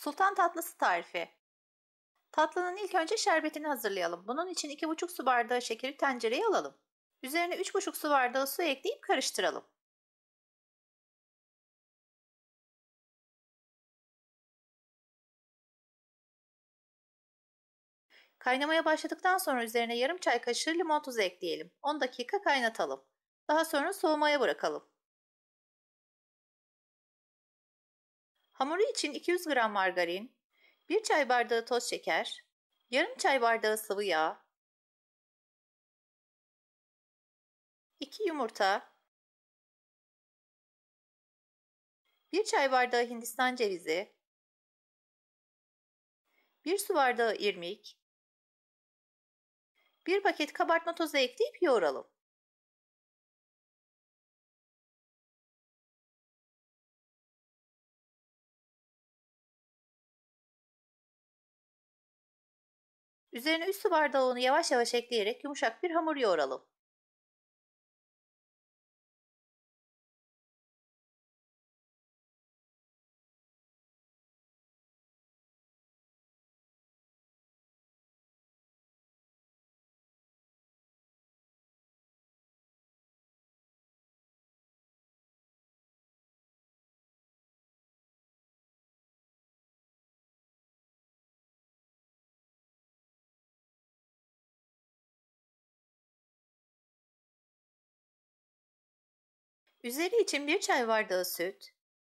Sultan tatlısı tarifi. Tatlının ilk önce şerbetini hazırlayalım. Bunun için 2,5 su bardağı şekeri tencereye alalım. Üzerine 3,5 su bardağı su ekleyip karıştıralım. Kaynamaya başladıktan sonra üzerine yarım çay kaşığı limon tuzu ekleyelim. 10 dakika kaynatalım. Daha sonra soğumaya bırakalım. Hamuru için 200 gram margarin, 1 çay bardağı toz şeker, yarım çay bardağı sıvı yağ, 2 yumurta, 1 çay bardağı hindistan cevizi, 1 su bardağı irmik, 1 paket kabartma tozu ekleyip yoğuralım. Üzerine 3 su bardağı unu yavaş yavaş ekleyerek yumuşak bir hamur yoğuralım. Üzeri için 1 çay bardağı süt,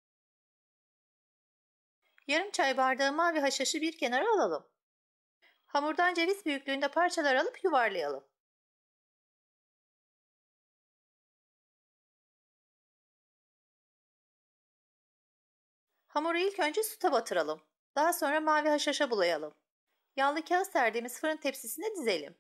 yarım çay bardağı mavi haşhaşı bir kenara alalım. Hamurdan ceviz büyüklüğünde parçalar alıp yuvarlayalım. Hamuru ilk önce süte batıralım. Daha sonra mavi haşhaşa bulayalım. Yağlı kağıt serdiğimiz fırın tepsisine dizelim.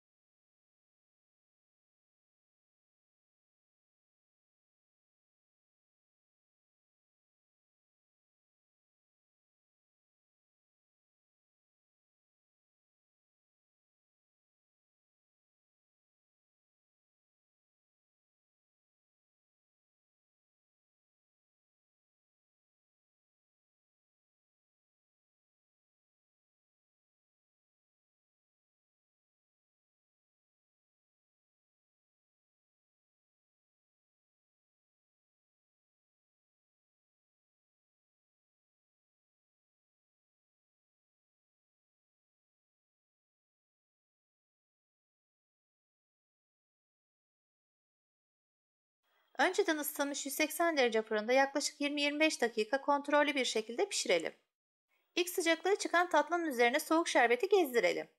Önceden ısıtılmış 180 derece fırında yaklaşık 20-25 dakika kontrollü bir şekilde pişirelim. İlk sıcaklığı çıkan tatlının üzerine soğuk şerbeti gezdirelim.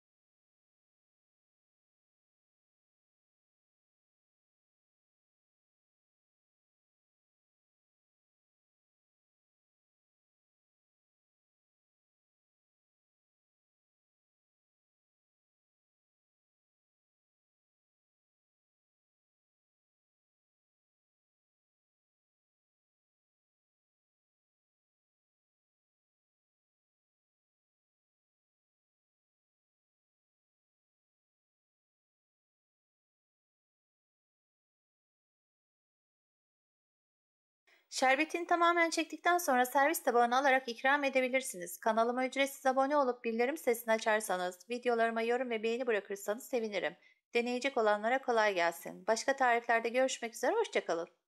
Şerbetini tamamen çektikten sonra servis tabağına alarak ikram edebilirsiniz. Kanalıma ücretsiz abone olup bildirim sesini açarsanız, videolarıma yorum ve beğeni bırakırsanız sevinirim. Deneyecek olanlara kolay gelsin. Başka tariflerde görüşmek üzere, hoşça kalın.